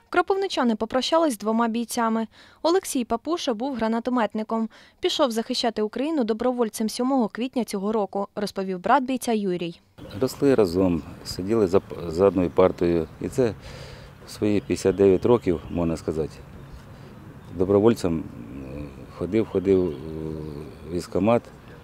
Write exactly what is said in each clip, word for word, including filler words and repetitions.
Кропивничани попрощались з двома бійцями. Олексій Папуша був гранатометником. Пішов захищати Україну добровольцем сьомого квітня цього року, розповів брат бійця Юрій. Росли разом, сиділи за, за одною партою. І це в свої п'ятдесят дев'ять років, можна сказати, добровольцем ходив, ходив у військкомат,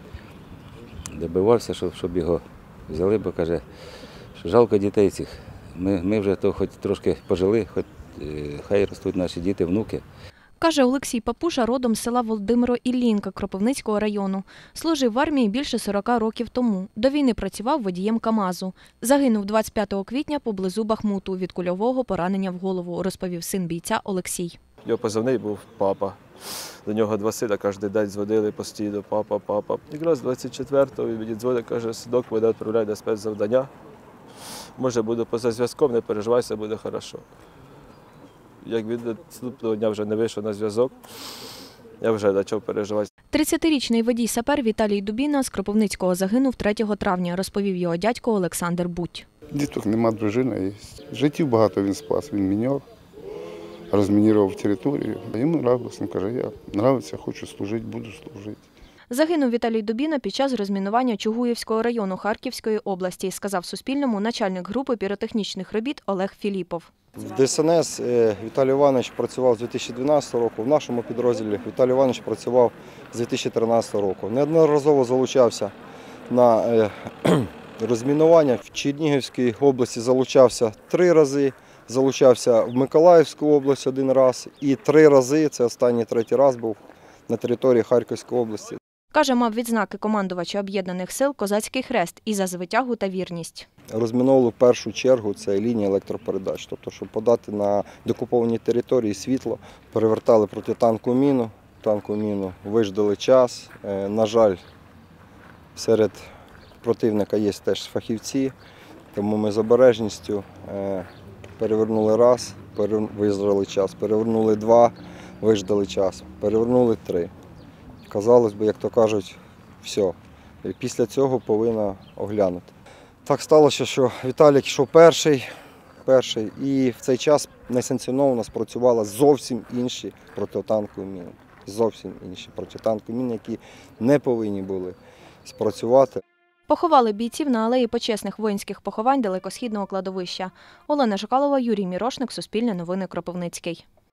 добивався, щоб, щоб його взяли, бо каже, що жалко дітей цих. Ми, ми вже то хоч трошки пожили, хоч хай ростуть наші діти, внуки. Каже Олексій Папуша, родом з села Володимиро-Іллінка Кропивницького району. Служив в армії більше сорока років тому. До війни працював водієм КАМАЗу. Загинув двадцять п'ятого квітня поблизу Бахмуту від кульового поранення в голову, розповів син бійця Олексій. Його позивний був папа. До нього два сина кожен день дзвонили постійно, папа, папа. Якраз двадцять четвертого він мені дзвонить, каже, синок мене відправляє на спецзавдання. Може, буду поза зв'язком, не переживай, все буде добре. Як він наступного дня вже не вийшов на зв'язок, я вже почав переживати. тридцятирічний водій-сапер Віталій Дубіна з Кропивницького загинув третього травня, розповів його дядько Олександр Будь. Діток нема, дружина є. Життів багато він спас, він міньор, розмінірував територію. Йому подобалося, він каже, я подобається, хочу служити, буду служити. Загинув Віталій Дубіна під час розмінування Чугуївського району Харківської області, сказав Суспільному начальник групи піротехнічних робіт Олег Філіпов. В Д С Н С Віталій Іванович працював з дві тисячі дванадцятого року, в нашому підрозділі Віталій Іванович працював з дві тисячі тринадцятого року. Неодноразово залучався на розмінування. В Чернігівській області залучався три рази, залучався в Миколаївську область один раз і три рази, це останній третій раз був на території Харківської області. Каже, мав відзнаки командувача Об'єднаних сил «Козацький хрест» і за звитягу та вірність. Розміновували в першу чергу це лінії електропередач, тобто, щоб подати на деокуповані території світло, перевертали протитанкову міну, танкову міну, виждали час. На жаль, серед противника є теж фахівці, тому ми з обережністю перевернули раз, виждали час, перевернули два, виждали час, перевернули три. Казалось би, як то кажуть, все. І після цього повинна оглянути. Так сталося, що Віталік йшов перший, перший, і в цей час несанкціоновано спрацювали зовсім інші протитанкові міни. Зовсім інші протитанкові міни, які не повинні були спрацювати. Поховали бійців на алеї почесних воїнських поховань далекосхідного кладовища. Олена Жукалова, Юрій Мірошник, Суспільне новини, Кропивницький.